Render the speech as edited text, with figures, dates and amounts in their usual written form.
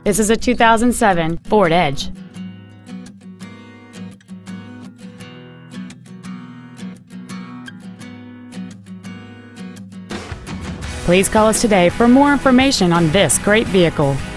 This is a 2007 Ford Edge. Please call us today for more information on this great vehicle.